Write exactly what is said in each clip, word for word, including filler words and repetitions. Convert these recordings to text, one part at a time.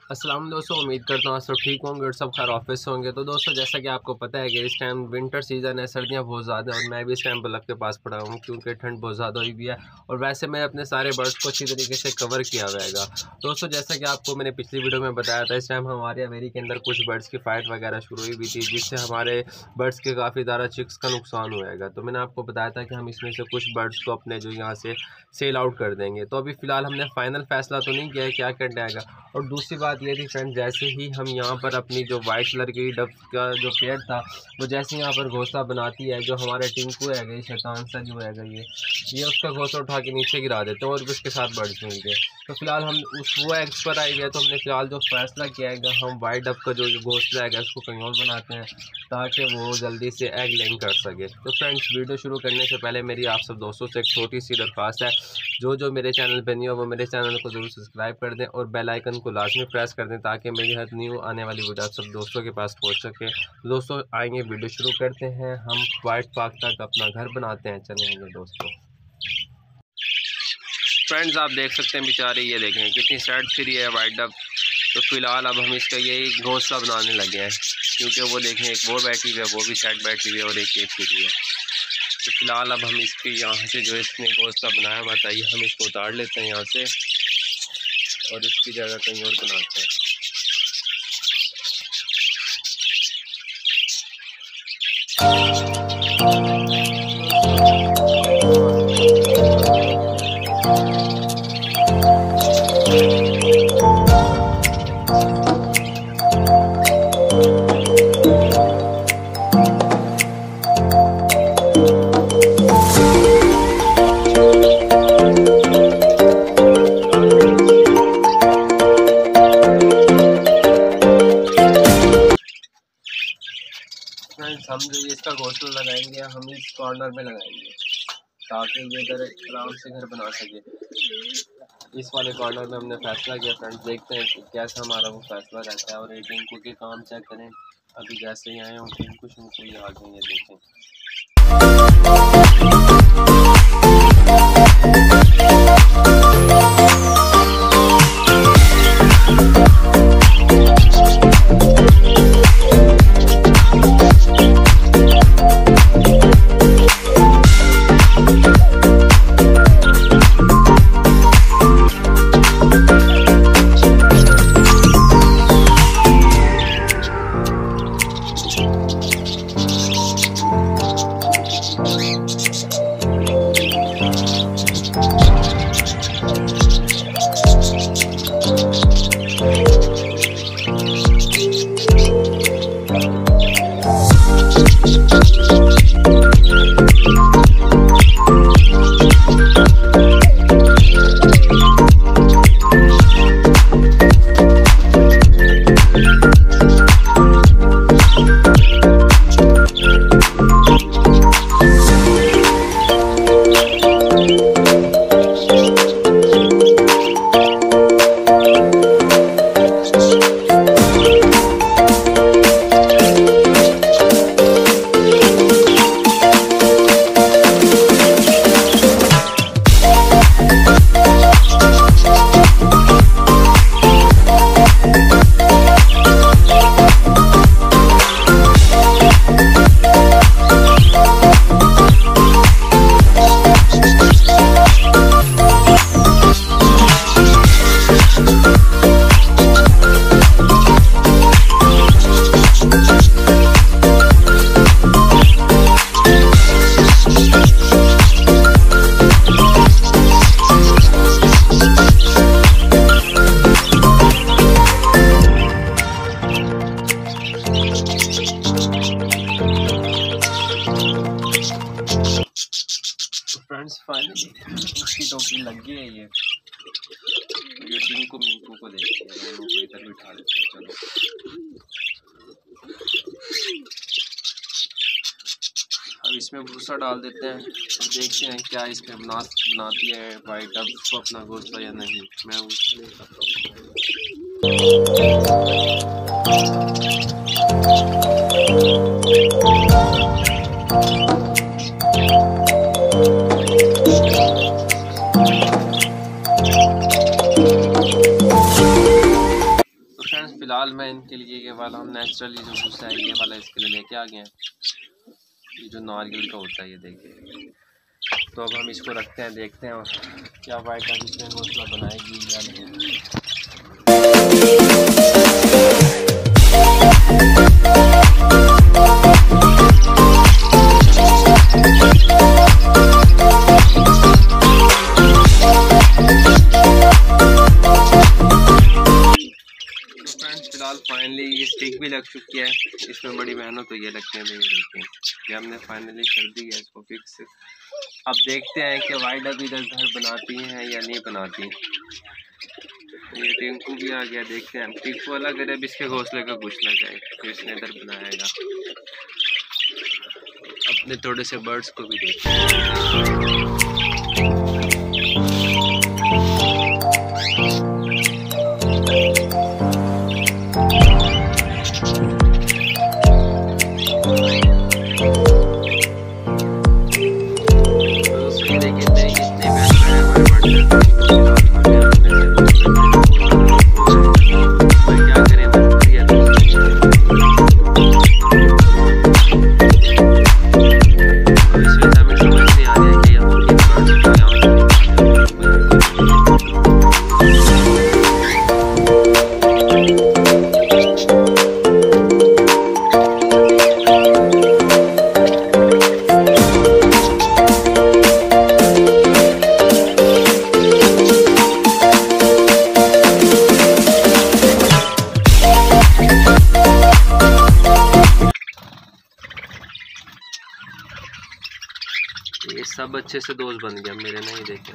अस्सलाम दोस्तों, उम्मीद करता हूँ सब ठीक होंगे और सब खैर ऑफिस होंगे। तो दोस्तों, जैसा कि आपको पता है कि इस टाइम विंटर सीज़न है, सर्दियाँ बहुत ज़्यादा हैं और मैं भी इस टाइम बल्ब के पास पड़ा हूँ क्योंकि ठंड बहुत ज़्यादा हुई भी है। और वैसे मैं अपने सारे बर्ड्स को अच्छी तरीके से कवर किया हुआ है। दोस्तों, जैसा कि आपको मैंने पिछली वीडियो में बताया था, इस टाइम हमारे अमेरिका के अंदर कुछ बर्ड्स की फ़ाइट वगैरह शुरू हुई हुई थी, जिससे हमारे बर्ड्स के काफ़ी ज़्यादा चिक्स का नुकसान हुएगा। तो मैंने आपको बताया था कि हम इसमें से कुछ बर्ड्स को अपने जो यहाँ से सेल आउट कर देंगे। तो अभी फ़िलहाल हमने फाइनल फैसला तो नहीं किया है क्या करना है। और दूसरी बात ये थी फ्रेंड, जैसे ही हम यहाँ पर अपनी जो वाइट कलर की डब का जो पेड़ था, वो जैसे यहाँ पर घोंसला बनाती है, जो हमारे टिंकू है गई शैतान सा जो है ये ये उसका घोंसला उठा के नीचे गिरा देते हैं और भी उसके साथ बर्ड्स मिल गए। तो फिलहाल हम उस वो एग्स पर आई गए। तो हमने फिलहाल जो फैसला किया है, हम वाइट डब का जो घोंसला है उसको कहीं और बनाते हैं ताकि वो जल्दी से एग लेंग कर सके। तो फ्रेंड्स, वीडियो शुरू करने से पहले मेरी आप सब दोस्तों से एक छोटी सी दरख्वास्त है, जो जो मेरे चैनल पर नहीं हो वो मेरे चैनल को ज़रूर सब्सक्राइब कर दें और बेल आइकन को लाजमी प्रेस कर दें ताकि मेरी हर न्यू आने वाली वीडियो आप सब दोस्तों के पास पहुंच सके। दोस्तों आएंगे, वीडियो शुरू करते हैं। हम वाइट पार्क तक अपना घर बनाते हैं, चले आएंगे दोस्तों। फ्रेंड्स, आप देख सकते हैं बेचारे, ये देखें कितनी सैड फ्री है वाइट डब। तो फिलहाल अब हम इसका यही घोंसला बनाने लगे हैं क्योंकि वो देखें एक वो बैठी हुई है, वो भी सैड बैठी हुई है और एक ये फ्री है। तो फिलहाल अब हम इसके यहाँ से जो इसने घोंसला बनाया हुआ था, ये हम इसको उतार लेते हैं यहाँ से और इसकी जगह कहीं और बनाते हैं। हम जो इसका घोंसला लगाएंगे, हम इस कॉर्नर में लगाएंगे ताकि ये इधर आराम से घर बना सके। इस वाले कॉर्नर में हमने फैसला किया। फ्रेंड्स, देखते हैं कि कैसा हमारा वो फैसला रहता है। और ये टिंकू के काम चेक करें, अभी जैसे ही आए हैं टिंकू शुंकू ये आ गए, ये देखें। फ्रेंड्स, फाइनली उसकी टोकरी लग गई है। ये ये टिंकू मिंकू को देखते हैं, दोनों को इधर बिठा लेते हैं। चलो अब इसमें भूसा डाल देते हैं, देखते हैं क्या इसमें बना बनाती है वाइट डब को अपना घोंसला या नहीं। मैं उसमें फिलहाल मैं इनके लिए ये वाला हम नेचुरली जो भूसा है ये वाला इसके लिए लेके आ गए हैं, ये जो नारियल का होता है ये देखिए। तो अब हम इसको रखते हैं, देखते हैं क्या वाइट अब इसमें घोंसला बनाएगी या नहीं। फिलहाल फाइनली ये स्टिक भी लग चुकी है, इसमें बड़ी मेहनत तो ये लगते हैं। ये देखिए ये हमने फाइनली कर दी है इसको फिक्स। अब देखते हैं कि वाइड अब इधर घर बनाती हैं या नहीं बनाती। ये टिंकू भी आ गया, देखते हैं। टिंकू वाला घर अब इसके घोंसले का कुछ ना जाए, फिर इसने इधर बनाएगा। अपने थोड़े से बर्ड्स को भी देखते हैं। ये सब अच्छे से दोस्त बन गया मेरे, नहीं देखे।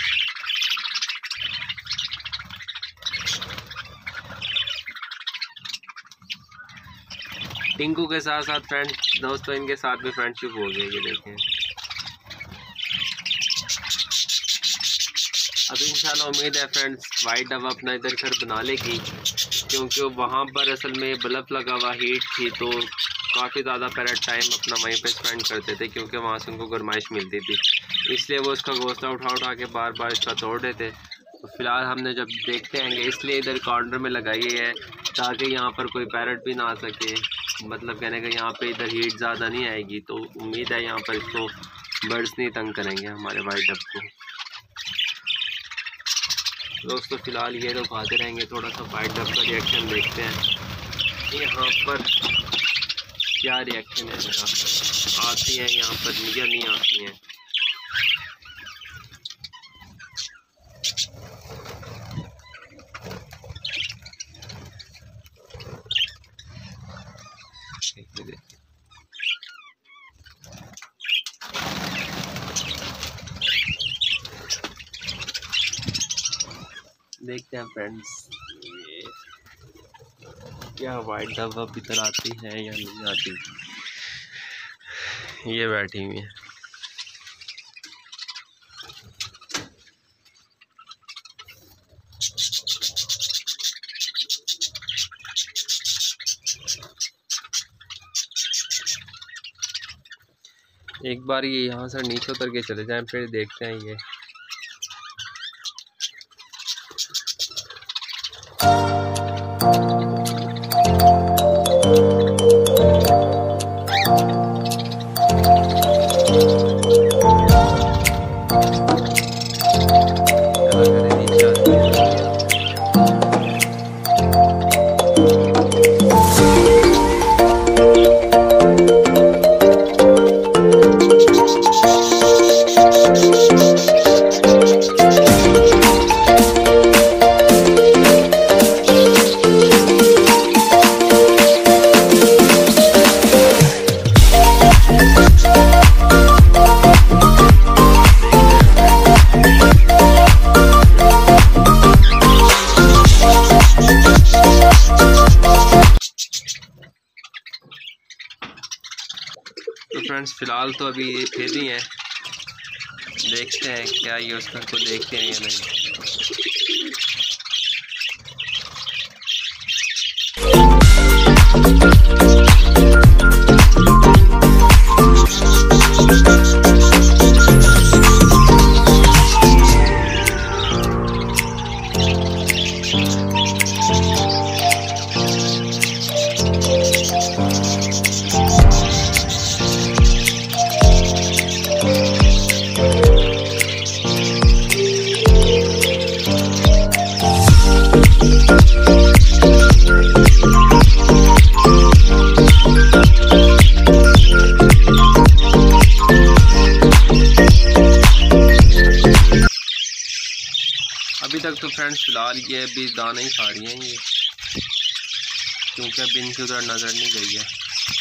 टिंकू के साथ साथ फ्रेंड दोस्तों इनके साथ भी फ्रेंडशिप हो गई, ये देखें। अब इंशाल्लाह उम्मीद है फ्रेंड्स वाइट अब अपना इधर घर बना लेगी, क्योंकि वहाँ पर असल में बल्ब लगा हुआ हीट थी, तो काफ़ी ज़्यादा पीरियड टाइम अपना वहीं पे स्पेंड करते थे, क्योंकि वहाँ से उनको गरमाइश मिलती थी। इसलिए वो उसका घोंसला उठा उठा के बार बार इसका तोड़ देते। तो फिलहाल हमने जब देखते हैं कि इसलिए इधर कॉर्नर में लगाई है, ताकि यहाँ पर कोई पैरट भी ना आ सके। मतलब कहने का यहाँ पे इधर हीट ज़्यादा नहीं आएगी, तो उम्मीद है यहाँ पर इसको बर्ड्स नहीं तंग करेंगे हमारे वाइट डब को। दोस्तों फिलहाल ये लोग खाते रहेंगे, थोड़ा सा वाइट डब का रिएक्शन देखते हैं यहाँ पर क्या रिएक्शन है इनका। आती है यहाँ पर या नहीं आती हैं। देखते हैं फ्रेंड्स ये क्या वाइट डब अब इधर आती है या नहीं आती। ये बैठी हुई है। एक बार ये यहाँ से नीचे उतर के चले जाएं, फिर देखते हैं ये। तो फ्रेंड्स फ़िलहाल तो अभी ये फिर ही हैं, देखते हैं क्या ये उस घर को देखते हैं या नहीं। फ्रेंड्स फिलहाल ये अभी दाना ही खा रही हैं ये, क्योंकि अभी इनकी उधर नज़र नहीं गई है।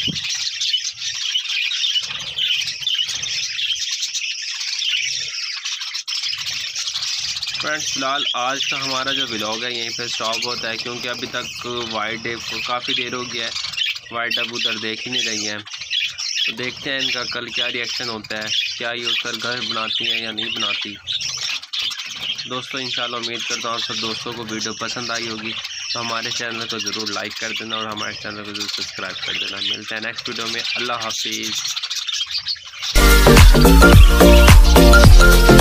फ्रेंड्स फिलहाल आज का हमारा जो व्लॉग है यहीं पे स्टॉप होता है, क्योंकि अभी तक वाइट डे को काफ़ी देर हो गया है, वाइट अब उधर देख ही नहीं रही हैं। तो देखते हैं इनका कल क्या रिएक्शन होता है, क्या ये उतर घर बनाती हैं या नहीं बनाती। दोस्तों इंशाल्लाह उम्मीद करता हूँ सब दोस्तों को वीडियो पसंद आई होगी, तो हमारे चैनल को ज़रूर लाइक कर देना और हमारे चैनल को ज़रूर सब्सक्राइब कर देना। मिलते हैं नेक्स्ट वीडियो में। अल्लाह हाफिज़।